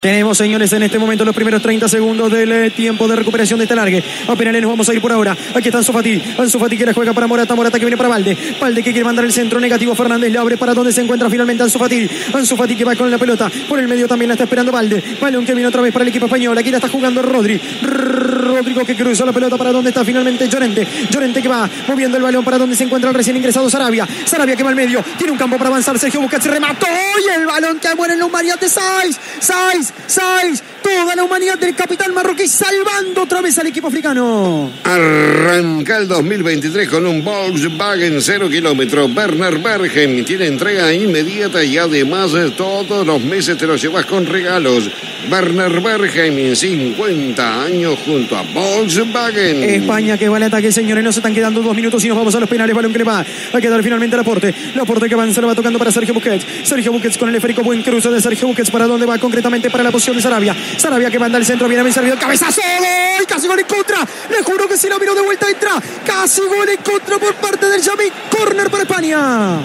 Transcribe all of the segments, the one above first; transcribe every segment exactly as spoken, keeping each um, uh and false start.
Tenemos, señores, en este momento los primeros treinta segundos del eh, tiempo de recuperación de este largue. A penales nos vamos a ir por ahora. Aquí está Ansu Fati. Ansu Fati que la juega para Morata. Morata que viene para Valde. Valde que quiere mandar el centro negativo. Fernández le abre para donde se encuentra finalmente Ansu Fati. Ansu Fati que va con la pelota. Por el medio también la está esperando Valde. Balón que viene otra vez para el equipo español. Aquí la está jugando Rodri. Rodrigo que cruza la pelota para donde está finalmente Llorente. Llorente que va moviendo el balón para donde se encuentra el recién ingresado Sarabia. Sarabia que va al medio. Tiene un campo para avanzar. Sergio Busquets remató. Y el balón que muere en la humanidad de Saiz. Saiz. Saiz. Toda la humanidad del capitán marroquí salvando otra vez al equipo africano. Arranca el dos mil veintitrés con un Volkswagen cero kilómetros. Werner Bergen tiene entrega inmediata y además todos los meses te lo llevas con regalos. Werner Bergen, cincuenta años junto a Volkswagen. España que va al ataque, señores. No se están quedando dos minutos y nos vamos a los penales. Balón que le va a quedar finalmente Laporte. Laporte que avanza, lo va tocando para Sergio Busquets. Sergio Busquets con el esférico. Buen cruce de Sergio Busquets. ¿Para dónde va? Concretamente para la posición de Sarabia. Sarabia que manda al centro, viene bien servido, cabezazo, ¡gol! Casi gol en contra, le juro que si la miró de vuelta entra, casi gol en contra por parte del Yamik, córner para España.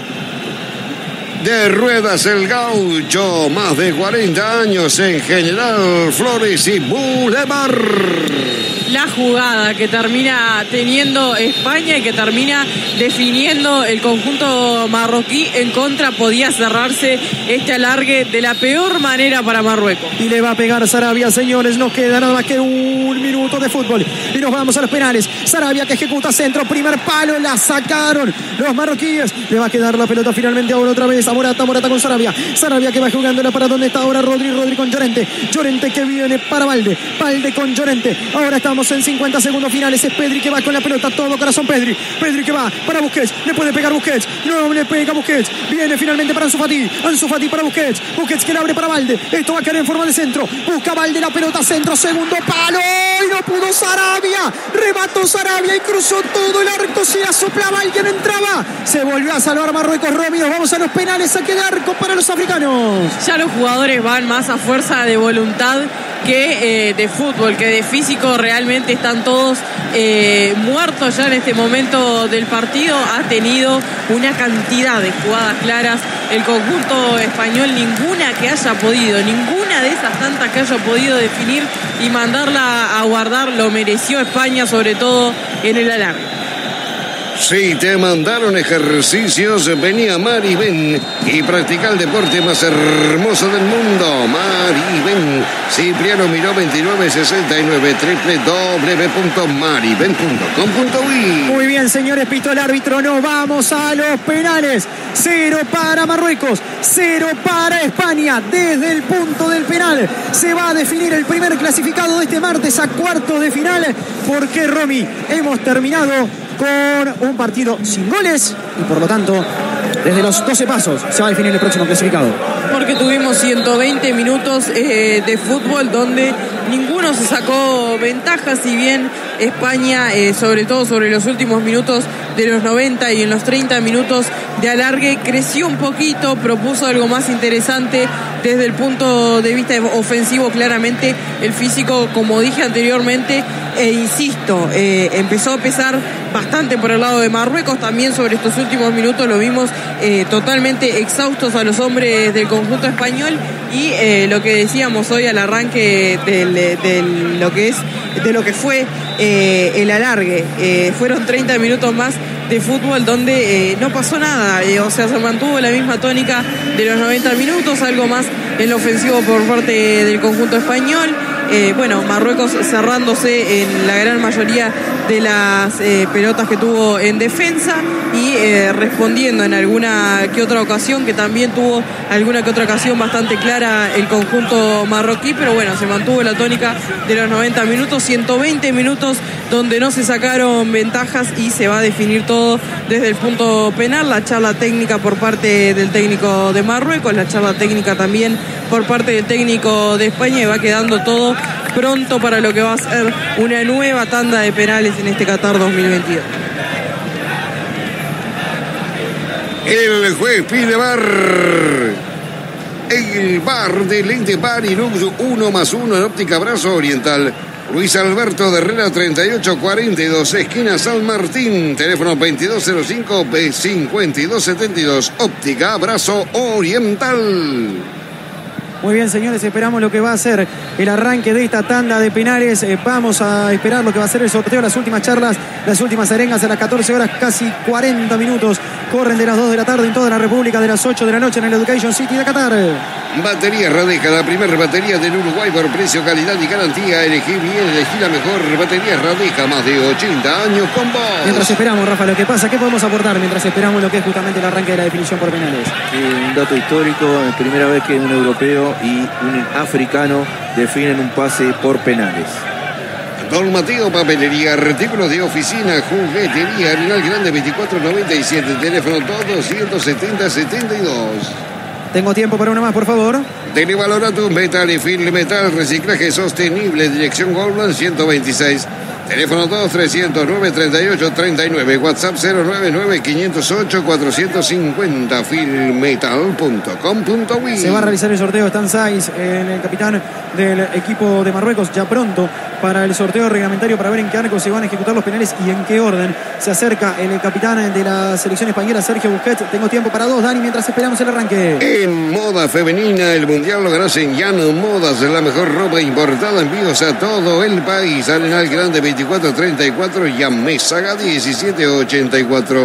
De ruedas el gaucho, más de cuarenta años en General Flores y Boulevard. La jugada que termina teniendo España y que termina definiendo el conjunto marroquí en contra. Podía cerrarse este alargue de la peor manera para Marruecos. Y le va a pegar Sarabia, señores. Nos queda nada más que un minuto de fútbol. Y nos vamos a los penales. Sarabia que ejecuta centro, primer palo, la sacaron los marroquíes. Le va a quedar la pelota finalmente ahora otra vez a Morata. Morata con Sarabia. Sarabia que va jugándola para donde está ahora Rodri. Rodri con Llorente. Llorente que viene para Valde. Valde con Llorente. Ahora estamos en cincuenta segundos finales. Es Pedri que va con la pelota. Todo corazón Pedri. Pedri que va para Busquets. Le puede pegar Busquets. No le pega Busquets. Viene finalmente para Ansu Fati. Ansu Fati para Busquets. Busquets que le abre para Valde. Esto va a caer en forma de centro. Busca Valde la pelota. Centro. Segundo palo. Y no pudo Sarabia. Remató Sarabia y cruzó todo el arco. Si la soplaba alguien entraba. Se volvió a salvar Marruecos. Romy. Nos vamos a los penales. Saque de arco para los africanos. Ya los jugadores van más a fuerza de voluntad que eh, de fútbol, que de físico. Realmente están todos eh, muertos ya en este momento del partido. Ha tenido una cantidad de jugadas claras el conjunto español, ninguna que haya podido, ninguna de esas tantas que haya podido definir y mandarla a guardar. Lo mereció España, sobre todo en el alargue. Si te mandaron ejercicios, venía Mari Ben y practica el deporte más hermoso del mundo. Mari Ben, Cipriano Miró veintinueve sesenta y nueve, doble u doble u doble u punto mari ben punto com punto uy. Muy bien, señores, pito el árbitro. Nos vamos a los penales. Cero para Marruecos, cero para España. Desde el punto del penal se va a definir el primer clasificado de este martes a cuartos de final. Porque, Romy, hemos terminado con un partido sin goles y por lo tanto desde los doce pasos se va a definir el próximo clasificado. Porque tuvimos ciento veinte minutos eh, de fútbol donde ninguno se sacó ventaja, si bien España, eh, sobre todo sobre los últimos minutos de los noventa y en los treinta minutos de alargue, creció un poquito, propuso algo más interesante desde el punto de vista ofensivo. Claramente el físico, como dije anteriormente, e insisto, eh, empezó a pesar bastante por el lado de Marruecos. También sobre estos últimos minutos lo vimos eh, totalmente exhaustos a los hombres del conjunto español. Y eh, lo que decíamos hoy al arranque del, del lo que es de lo que fue eh, el alargue, eh, fueron treinta minutos más de fútbol donde eh, no pasó nada, eh, o sea, se mantuvo la misma tónica de los noventa minutos, algo más en lo ofensivo por parte del conjunto español. Eh, bueno, Marruecos cerrándose en la gran mayoría de las eh, pelotas que tuvo en defensa y eh, respondiendo en alguna que otra ocasión, que también tuvo alguna que otra ocasión bastante clara el conjunto marroquí, pero bueno, se mantuvo la tónica de los noventa minutos, ciento veinte minutos donde no se sacaron ventajas y se va a definir todo desde el punto penal. La charla técnica por parte del técnico de Marruecos, la charla técnica también por parte del técnico de España, y va quedando todo pronto para lo que va a ser una nueva tanda de penales en este Qatar dos mil veintidós. El juez pide bar. El bar de Lente Bar y Lux, uno más uno en Óptica Brazo Oriental. Luis Alberto de Herrera treinta y ocho cuarenta y dos, esquina San Martín, teléfono veintidós cero cinco cincuenta y dos setenta y dos, Óptica Brazo Oriental. Muy bien, señores, esperamos lo que va a ser el arranque de esta tanda de penales. Eh, vamos a esperar lo que va a ser el sorteo, las últimas charlas, las últimas arengas a las catorce horas, casi cuarenta minutos. Corren de las dos de la tarde en toda la República, de las ocho de la noche en el Education City de Qatar. Batería Radeja, la primera batería del Uruguay por precio, calidad y garantía. Elegí bien, elegí la mejor. Batería Radeja, más de ochenta años con vos. Mientras esperamos, Rafa, lo que pasa, ¿qué podemos aportar mientras esperamos lo que es justamente el arranque de la definición por penales? Sí, un dato histórico, es primera vez que un europeo y un africano definen un pase por penales. Don Mateo, papelería, artículos de oficina, juguetería, Arenal Grande veinticuatro noventa y siete, teléfono dos doscientos setenta setenta y dos. Tengo tiempo para una más, por favor. Televaloratum Metal y Film Metal, reciclaje sostenible, dirección Goldman ciento veintiséis. Teléfono dos trescientos nueve treinta y ocho treinta y nueve, WhatsApp cero nueve nueve quinientos ocho cuatrocientos cincuenta, filmmetal punto com punto uy. Se va a realizar el sorteo, Stan Saiz, el capitán del equipo de Marruecos, ya pronto para el sorteo reglamentario para ver en qué arco se van a ejecutar los penales y en qué orden. Se acerca el capitán de la selección española, Sergio Busquets. Tengo tiempo para dos, Dani, mientras esperamos el arranque. En moda femenina, el mundial lo ganás en Llano Modas, la mejor ropa importada, envíos a todo el país. Arenal Grande veinticuatro treinta y cuatro, Yamésaga diecisiete ochenta y cuatro.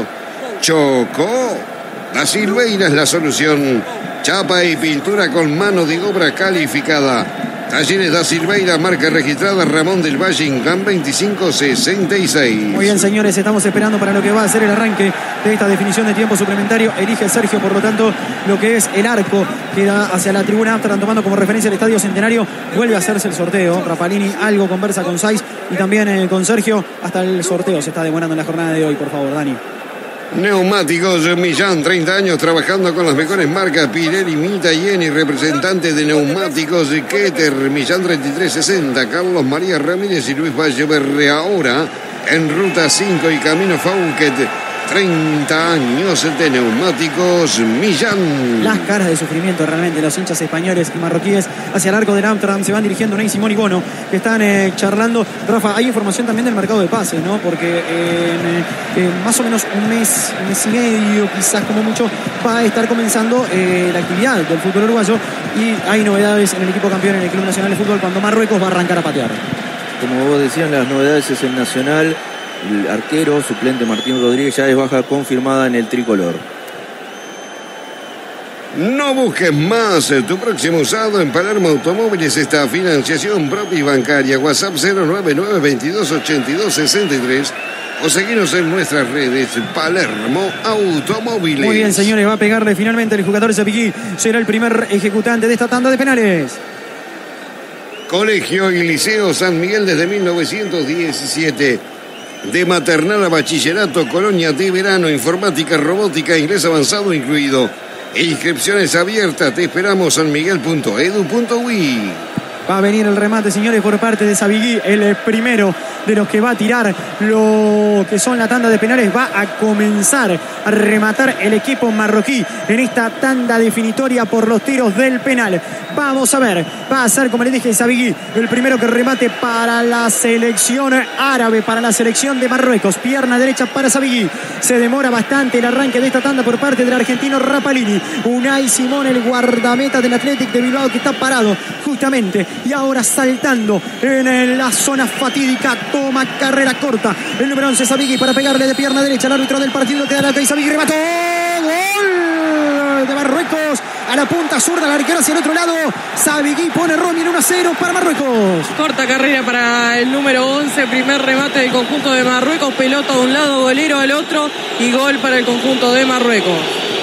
Chocó. La Silveira es la solución. Chapa y pintura con mano de obra calificada. Talleres da Silveira, marca registrada Ramón del Valle, Incán veinticinco sesenta y seis. Muy bien, señores, estamos esperando para lo que va a ser el arranque de esta definición de tiempo suplementario. Elige Sergio, por lo tanto, lo que es el arco que da hacia la tribuna Amsterdam, tomando como referencia el Estadio Centenario. Vuelve a hacerse el sorteo. Rapalini algo conversa con Saiz y también eh, con Sergio. Hasta el sorteo se está demorando en la jornada de hoy, por favor, Dani. Neumáticos Millán, treinta años trabajando con las mejores marcas. Pirelli, Mita, Jenny, representante de Neumáticos Keter, Millán treinta y tres sesenta. Carlos María Ramírez y Luis Valleverre, ahora en Ruta cinco y Camino Fauquet. treinta años de Neumáticos Millán. Las caras de sufrimiento realmente los hinchas españoles y marroquíes hacia el arco del Amsterdam. Se van dirigiendo Ney, Simón y Bono, que están eh, charlando. Rafa, hay información también del mercado de pases, ¿no? Porque en eh, eh, más o menos un mes, un mes y medio, quizás como mucho, va a estar comenzando eh, la actividad del fútbol uruguayo y hay novedades en el equipo campeón en el Club Nacional de Fútbol cuando Marruecos va a arrancar a patear. Como vos decías, las novedades es el Nacional. El arquero suplente Martín Rodríguez ya es baja confirmada en el tricolor. No busques más. Tu próximo usado en Palermo Automóviles está financiación propia y bancaria. WhatsApp cero nueve nueve veintidós ochenta y dos sesenta y tres o seguirnos en nuestras redes. Palermo Automóviles. Muy bien, señores, va a pegarle finalmente el jugador Zapigui. Será el primer ejecutante de esta tanda de penales. Colegio y Liceo San Miguel desde mil novecientos diecisiete. De maternal a bachillerato, colonia de verano, informática, robótica, inglés avanzado incluido. Inscripciones abiertas, te esperamos san miguel punto edu punto uy. Va a venir el remate, señores, por parte de Sabigui, el primero de los que va a tirar lo que son la tanda de penales. Va a comenzar a rematar el equipo marroquí en esta tanda definitoria por los tiros del penal. Vamos a ver, va a ser, como le dije, Sabigui, el primero que remate para la selección árabe, para la selección de Marruecos. Pierna derecha para Sabigui. Se demora bastante el arranque de esta tanda por parte del argentino Rapalini. Unai Simón, el guardameta del Athletic de Bilbao, que está parado justamente y ahora saltando en la zona fatídica. Toma carrera corta el número once Sabigui para pegarle de pierna derecha al árbitro del partido, que da la que Sabigui remató. Gol de Marruecos a la punta zurda, el arquero hacia el otro lado. Sabigui pone Romy en uno a cero para Marruecos. Corta carrera para el número once, primer remate del conjunto de Marruecos, pelota a un lado, golero al otro y gol para el conjunto de Marruecos.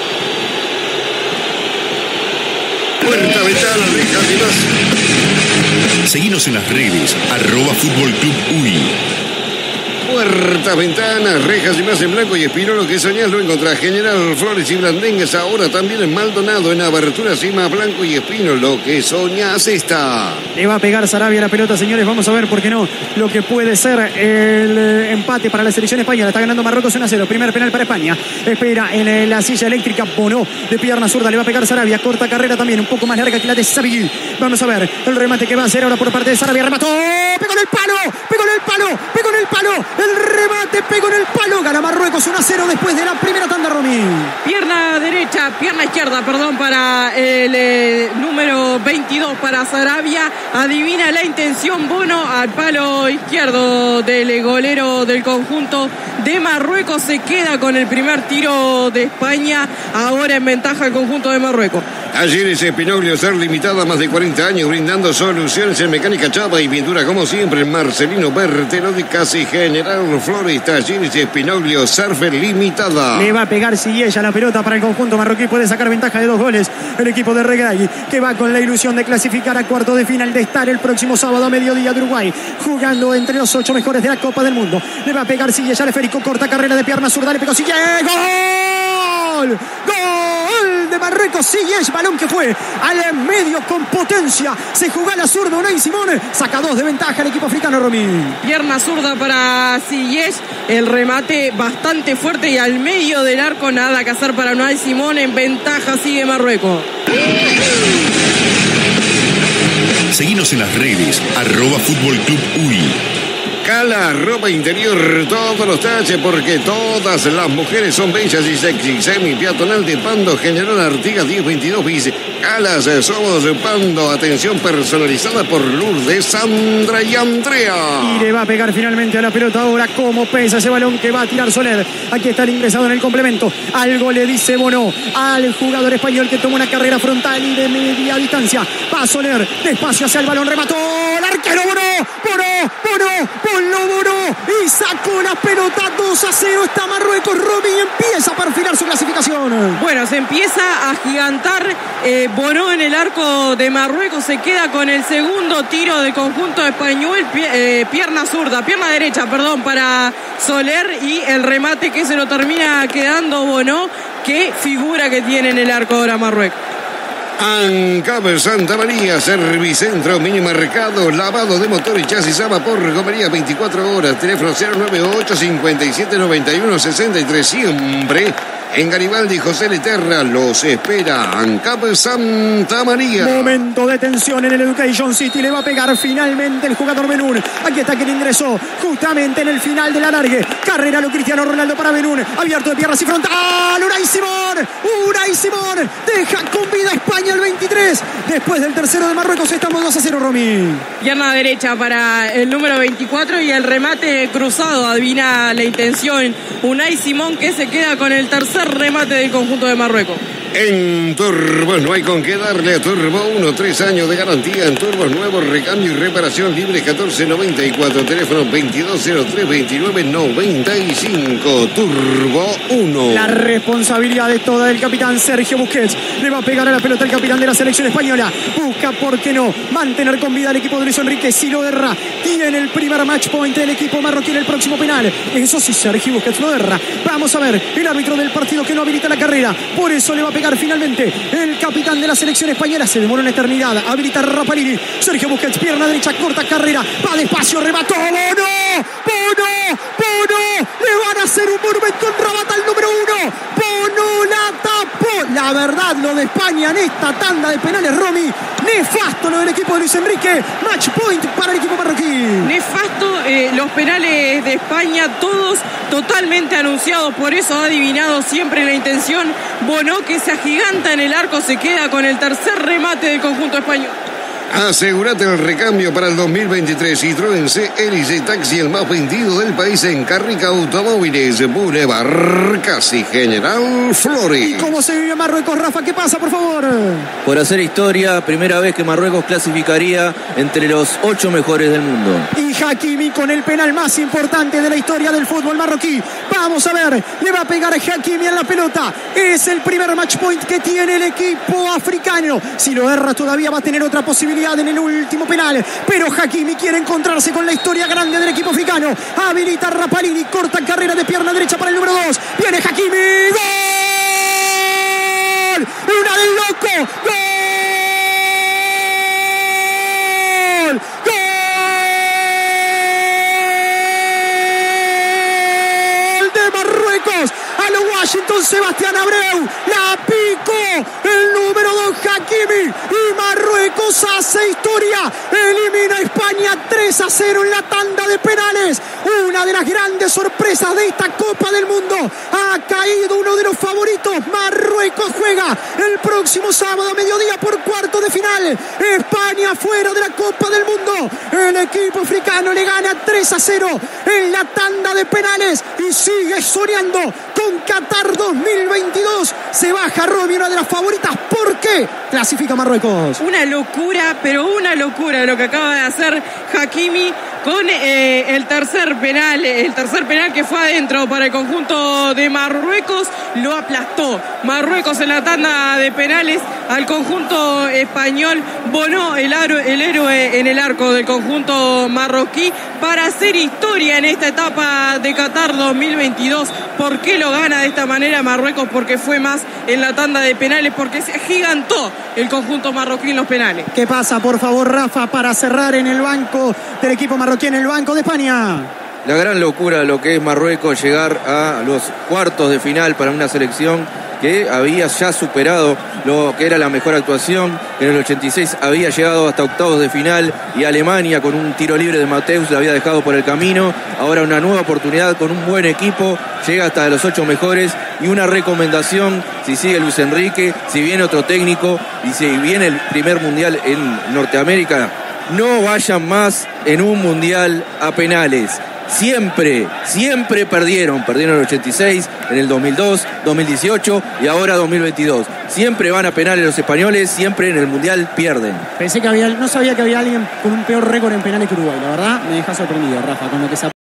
Puerta, ventana, rejas y más. Seguinos en las redes, arroba Fútbol Club U I. Puertas, ventanas, rejas y más en blanco y espino. Lo que soñás lo encontrás. General Flores y Blandengues, ahora también en Maldonado, en abertura, cima, blanco y espino. Lo que soñás está. Le va a pegar Sarabia la pelota, señores. Vamos a ver, ¿por qué no? Lo que puede ser el empate para la selección española. Está ganando Marruecos uno a cero. Primer penal para España. Espera en la silla eléctrica. Bono de pierna zurda. Le va a pegar Sarabia. Corta carrera también. Un poco más larga que la de Sabigui. Vamos a ver el remate que va a hacer ahora por parte de Sarabia. Remató. Pegó en el palo. Pegó en el palo. Pegó en el palo. El remate pegó en el palo. Gana Marruecos uno a cero después de la primera tanda, Romy. Pierna derecha, pierna izquierda, perdón, para el eh, número veintidós para Sarabia. Adivina la intención Bono al palo izquierdo del golero del conjunto de Marruecos. Se queda con el primer tiro de España. Ahora en ventaja el conjunto de Marruecos. Talleres Espinoglio, ser limitada, más de cuarenta años, brindando soluciones en mecánica, chapa y pintura, como siempre. Marcelino Bertelo de Casi General Flores. Talleres Espinoglio, Surfer limitada. Le va a pegar Ziyech a la pelota para el conjunto marroquí. Puede sacar ventaja de dos goles el equipo de Regragui, que va con la ilusión de clasificar a cuarto de final, de estar el próximo sábado a mediodía de Uruguay, jugando entre los ocho mejores de la Copa del Mundo. Le va a pegar Ziyech al esférico, corta carrera de pierna zurda, le pegó Ziyech. ¡Gol! ¡Gol de Marruecos! Ziyech, balón que fue al medio con potencia. Se jugó a la zurda Unai Simón. Saca dos de ventaja el equipo africano, Romy. Pierna zurda para Ziyech. El remate bastante fuerte y al medio del arco, nada que hacer para Unai Simón. En ventaja sigue Marruecos. Seguinos en las redes, arroba Fútbol Club U I. Cala, ropa interior, todos los taches, porque todas las mujeres son bellas y sexy. Semi peatonal de Pando, General Artigas diez veintidós bis. Calas, somos Pando. Atención personalizada por Lourdes, Sandra y Andrea. Y le va a pegar finalmente a la pelota ahora. Como pesa ese balón que va a tirar Soler. Aquí está el ingresado en el complemento. Algo le dice Bono al jugador español, que toma una carrera frontal y de media distancia. Va Soler, despacio hacia el balón, remató el arquero Bono. Bono, Bono, Bono, Bono. Y sacó la pelota. Dos a cero está Marruecos. Romy empieza a perfilar su clasificación. Bueno, se empieza a gigantar eh, Bono en el arco de Marruecos. Se queda con el segundo tiro del conjunto español. Pie, eh, pierna zurda, pierna derecha, perdón, para Soler. Y el remate que se lo termina quedando Bono. Qué figura que tiene en el arco ahora Marruecos. ANCAP Santa María, Servicentro, mini mercado, lavado de motor y chasis a vapor, gomería veinticuatro horas, teléfono cero nueve ocho, cincuenta y siete, noventa y uno, sesenta y tres, siempre en Garibaldi. José Leterra los espera. ANCAP Santa María. Momento de tensión en el Education City. Le va a pegar finalmente el jugador Benún. Aquí está quien ingresó justamente en el final del alargue. Carrera lo Cristiano Ronaldo para Benún. Abierto de piernas y frontal. Unai Simón. Unai Simón. Deja con vida a España el veintitrés. Después del tercero de Marruecos estamos dos a cero, Romy. Pierna derecha para el número veinticuatro y el remate cruzado. Adivina la intención Unai Simón, que se queda con el tercer remate del conjunto de Marruecos. En turbos no hay con qué darle a Turbo uno, tres años de garantía en turbos nuevos, recambio y reparación libre. Catorce noventa y cuatro, teléfono veintidós cero tres, veintinueve noventa y cinco. Turbo uno. La responsabilidad de toda del capitán Sergio Busquets. Le va a pegar a la pelota el capitán de la selección española. Busca, ¿por qué no?, mantener con vida al equipo de Luis Enrique. Si lo erra, tiene el primer match point del equipo marroquí en el próximo penal. Eso sí, Sergio Busquets lo erra. Vamos a ver el árbitro del partido que no habilita la carrera. Por eso le va a pegar finalmente el capitán de la selección española. Se demora una eternidad. Habilita Rapalini. Sergio Busquets, pierna derecha, corta carrera. Va despacio, remató. ¡Bono! ¡Bono! ¡Bono! Le van a hacer un monumento en Rabat al número uno. Bono la tapó. La verdad, lo de España en esta tanda de penales, Romy. Nefasto lo del equipo de Luis Enrique. Match point para el equipo marroquí. Nefasto eh, los penales de España, todos totalmente anunciados. Por eso ha adivinado siempre la intención Bono, que se agiganta en el arco. Se queda con el tercer remate del conjunto español. Asegúrate el recambio para el dos mil veintitrés. Citroën C Hélice Taxi, el más vendido del país en Carrica Automóviles. Boulevard Casi General Flores. ¿Y cómo se vive Marruecos, Rafa? ¿Qué pasa, por favor? Por hacer historia, primera vez que Marruecos clasificaría entre los ocho mejores del mundo. Y Hakimi con el penal más importante de la historia del fútbol marroquí. Vamos a ver, le va a pegar a Hakimi en la pelota. Es el primer match point que tiene el equipo africano. Si lo erra, todavía va a tener otra posibilidad en el último penal, pero Hakimi quiere encontrarse con la historia grande del equipo africano. Habilita Rapalini, corta carrera de pierna derecha para el número dos. Viene Hakimi. ¡Gol! ¡Una del loco! ¡Gol! tres a cero en la tanda de penales. Una de las grandes sorpresas de esta Copa del Mundo. Ha caído uno de los favoritos. Marruecos juega el próximo sábado a mediodía por cuarto de final. España fuera de la Copa del Mundo. El equipo africano le gana tres a cero en la tanda de penales y sigue soñando con Qatar dos mil veintidós. Se baja Romy, una de las favoritas. ¿Por qué? Clasifica Marruecos. Una locura, pero una locura lo que acaba de hacer Hakimi con eh, el tercer penal, el tercer penal que fue adentro para el conjunto de Marruecos. Lo aplastó Marruecos en la tanda de penales al conjunto español. Bono, el, aro, el héroe en el arco del conjunto marroquí, para hacer historia en esta etapa de Qatar dos mil veintidós. ¿Por qué lo gana de esta manera Marruecos? Porque fue más en la tanda de penales, porque se agigantó el conjunto marroquí en los penales. ¿Qué pasa, por favor, Rafa, para cerrar en el banco del equipo marroquí, en el banco de España? La gran locura de lo que es Marruecos, llegar a los cuartos de final para una selección que había ya superado lo que era la mejor actuación. En el ochenta y seis había llegado hasta octavos de final y Alemania, con un tiro libre de Mateus, la había dejado por el camino. Ahora una nueva oportunidad con un buen equipo, llega hasta los ocho mejores. Y una recomendación: si sigue Luis Enrique, si viene otro técnico y si viene el primer mundial en Norteamérica, no vayan más en un mundial a penales. Siempre, siempre perdieron. Perdieron en el ochenta y seis, en el dos mil dos, dos mil dieciocho y ahora dos mil veintidós. Siempre van a penales los españoles, siempre en el Mundial pierden. Pensé que había, no sabía que había alguien con un peor récord en penales que Uruguay. La verdad, me deja sorprendido, Rafa, con lo que se